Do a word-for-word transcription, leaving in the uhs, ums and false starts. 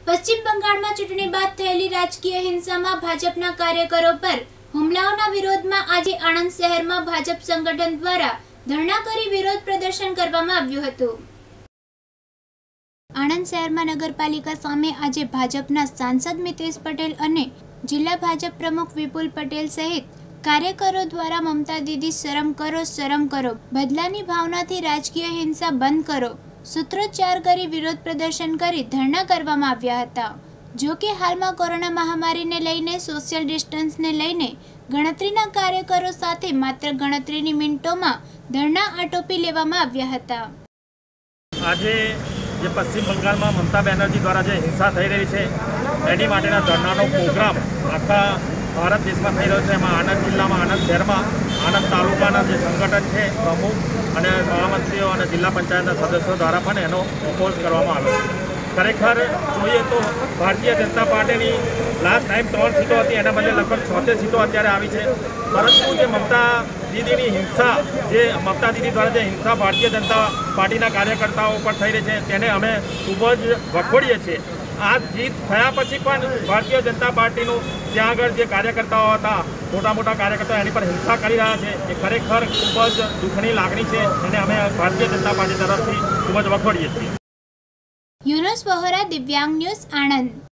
પશ્ચિમ બંગાળમાં ચૂંટણી બાદ થયેલી રાજકીય હિંસામાં ભાજપના કાર્યકરો પર હુમલાઓના વિરોધમાં આજે આણંદ શહેરમાં ભાજપ સંગઠન દ્વારા ધરણા કરી વિરોધ પ્રદર્શન કરવામાં આવ્યું હતું। આણંદ શહેરમાં નગરપાલિકા સામે આજે ભાજપના સાંસદ મિતેશ પટેલ અને જિલ્લા ભાજપ પ્રમુખ વિપુલ પટેલ સહિત કાર્યકરો દ્વારા મમતા દીદી શરમ કરો શરમ કરો બદલાની ભાવનાથી રાજકીય હિંસા બંધ કરો સૂત્રોચ્ચાર કરી વિરોધ પ્રદર્શન કરી ધરણા કરવામાં આવ્યા હતા। જો કે હાલમાં કોરોના મહામારીને લઈને સોશિયલ ડિસ્ટન્સને લઈને ગણતરીના કાર્યકરો સાથે માત્ર ગણતરીની મિનિટોમાં ધરણા આટોપી લેવામાં આવ્યા હતા। આજે જે પશ્ચિમ બંગાળમાં મમતા બેનર્જી દ્વારા જે હિંસા થઈ રહી છે એની માટેના ધરણાનો પ્રોગ્રામ આખા ભારત દેશમાં થઈ રહ્યો છે। એમાં આણંદ જિલ્લામાં આણંદ શહેરમાં આણંદ તાલુકાના જે સંગઠન છે પ્રમુખ અને મહામંત્રીઓ અને જિલ્લા પંચાયતના સદસ્યો દ્વારા પણ એનો ઓપોઝ કરવામાં આવ્યો છે। ખરેખર જોઈએ તો ભારતીય જનતા પાર્ટીની લાસ્ટ ટાઈમ ત્રણ સીટો હતી, એના બદલે લગભગ છોતેર સીટો અત્યારે આવી છે। પરંતુ જે મમતા દીદીની હિંસા જે મમતા દીદી દ્વારા જે હિંસા ભારતીય જનતા પાર્ટીના કાર્યકર્તાઓ પર થઈ રહી છે તેને અમે ખૂબ જ વખોડીએ છીએ। આ જીત થયા પછી પણ ભારતીય જનતા પાર્ટીનું ત્યાં આગળ જે કાર્યકર્તાઓ હતા મોટા મોટા કાર્યકર્તાઓ એની પર હિંસા કરી રહ્યા છે એ ખરેખર ખૂબ જ દુઃખની લાગણી છે અને અમે ભારતીય જનતા પાર્ટી તરફથી ખૂબ જ વખોડીએ છીએ। યુનુસ વહોરા, દિવ્યાંગ ન્યૂઝ, આણંદ।